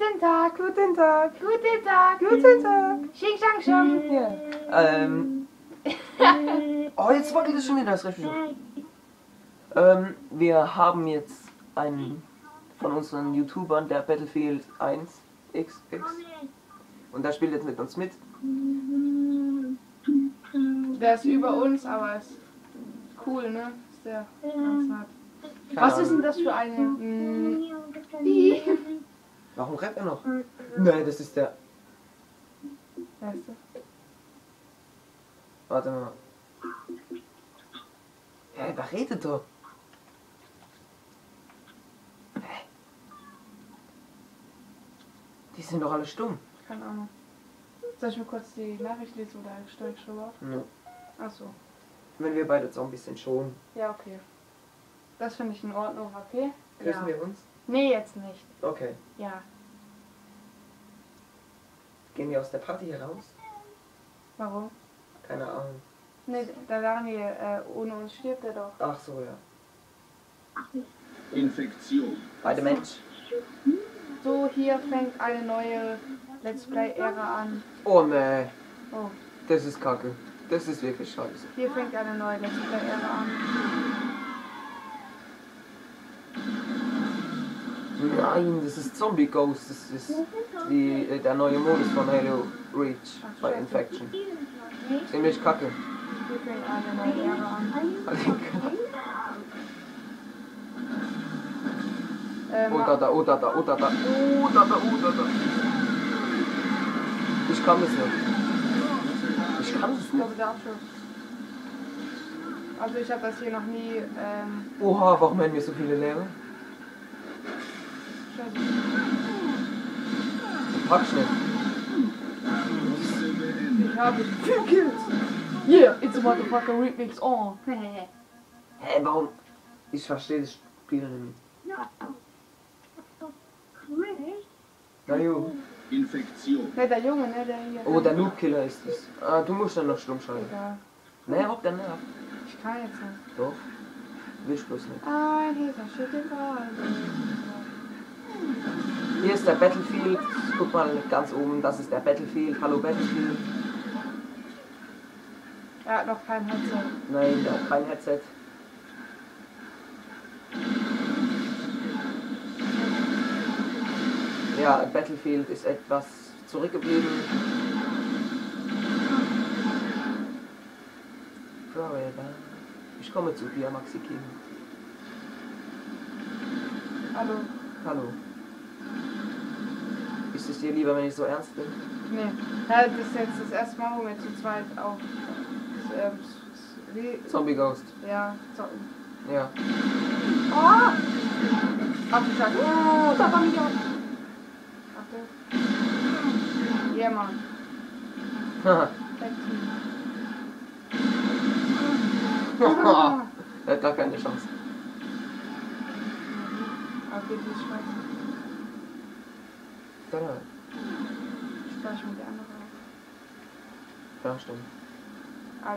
Guten Tag. Guten Tag. Guten Tag. Guten Tag. Xing Shang Shang. Ja. Oh, jetzt wackelt es schon wieder, das recht schon. Wir haben jetzt einen von unseren YouTubern, der Battlefield 1 XX. Und der spielt jetzt mit uns mit. Der ist über uns, aber ist cool, ne? Ist der ganz hart. Keine Was ist denn Ahnung. das für eine? Warum rappt er noch? Nein, das ist der. Wer ist das? Warte mal. Hä, wer redet doch? Hä? Die sind doch alle stumm. Keine Ahnung. Soll ich mir kurz die Nachricht lesen oder stelle ich schon auf? Ja. Achso. Wenn wir beide jetzt auch ein bisschen schonen. Ja, okay. Das finde ich in Ordnung, okay? Küssen Ja. wir uns? Nee, jetzt nicht. Okay. Ja. Gehen wir aus der Party heraus? Warum? Keine Ahnung. Nee, der Daniel, ohne uns stirbt er doch. Ach so, ja. Infektion. Beide Mensch. So, hier fängt eine neue Let's Play-Ära an. Oh nee, Oh, das ist kacke. Das ist wirklich scheiße. hier fängt eine neue Let's Play-Ära an. Nein, das ist Zombie Ghost. Das ist der neue Modus von Halo Reach bei Infection. Ziemlich kacke. Hier fängt eine neue Ära an. Oh da da, oh da da, oh da da, oh da da, oh da da. Ich kann das nicht. Ich kann das Ich glaube, nicht. der Abschluss. Also ich habe das hier noch nie, Oha, warum haben wir so viele Lehrer? Scheiße. Pack schnell. Ich habe 4 Kills. Yeah, it's a motherfucker remix on. Hä, warum? Ich verstehe das Spiel nicht. Na jo. Infektion. Ne, der Junge, ne, der hier. Oh, der Noob-Killer ist es. Ah, du musst dann noch stumm schalten. Egal. Nee, hopp, dann nicht. Ich kann jetzt nicht. Doch. Willst bloß nicht. Ein Heser steht im Wald. Hier ist der Battlefield. Guck mal ganz oben, das ist der Battlefield. Hallo Battlefield. Er hat noch kein Headset. Nein, der hat kein Headset. Ja, Battlefield ist etwas zurückgeblieben. Forever. Ich komme zu dir, Maxi King. Hallo. Hallo. Ist es dir lieber, wenn ich so ernst bin? Nee. Ja, das ist jetzt das erste Mal, wo wir zu zweit auf. Zombie Ghost. Ja, Ja. Oh! Abgeschaltet. Oh, da war wieder. Achtung. Ja, Mann. Haha. Ah. Er hat gar keine Chance. Okay, die ist scheiße. Ja, Ich spreche mit der anderen auf. ja, stimmt. Ah.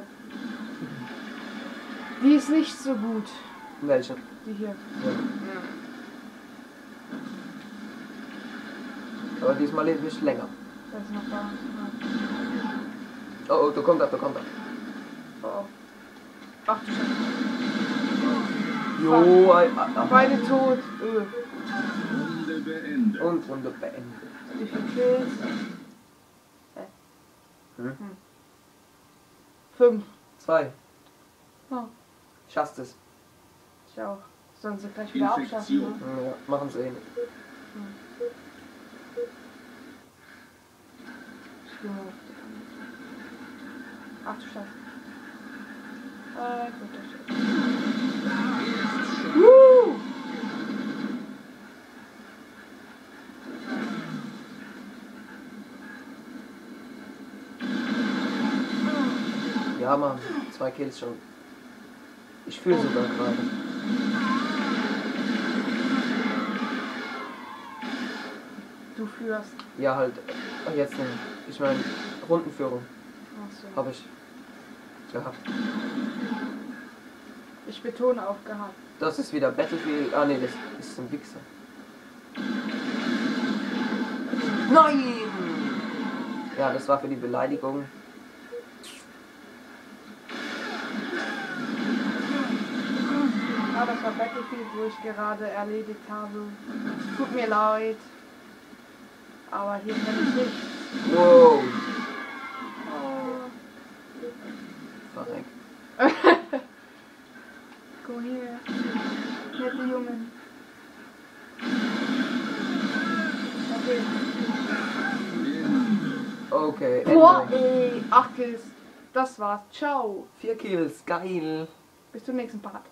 Die ist nicht so gut. Welche? Die hier. Ja. Aber diesmal lebt nicht länger. Das ist noch da. Oh, oh, da kommt er, da kommt er. Oh, oh. Ach du Scheiße. Jo, Beide tot. Runde beendet. und Runde beendet. Wie viel Kills? Hm? 5. 2. Oh, Schaffst es. ich auch. Sollen sie gleich wieder abschaffen, ne? Ja, machen sie eh nicht. Ich gehe mal auf die andere. Ach du Scheiße. Gut, das steht. Ja, Mann, 2 Kills schon. Ich fühle sogar gerade. Du führst. Ja, halt, jetzt nicht. Ich meine, Rundenführung Achso. habe ich gehabt. Ich betone auch gehabt. Das ist wieder Battlefield. Ah, nee, das ist ein Wichser. Nein! Ja, das war für die Beleidigung. Ah, das war Battlefield, wo ich gerade erledigt habe. Tut mir leid. Aber hier kann ich nicht. Wow! Oh. Verreck. Komm her. Nette Jungen. Okay. Okay, Boah, Ende. ey. 8 Kills. Das war's. Ciao. 4 Kills, geil. Bis zum nächsten Part.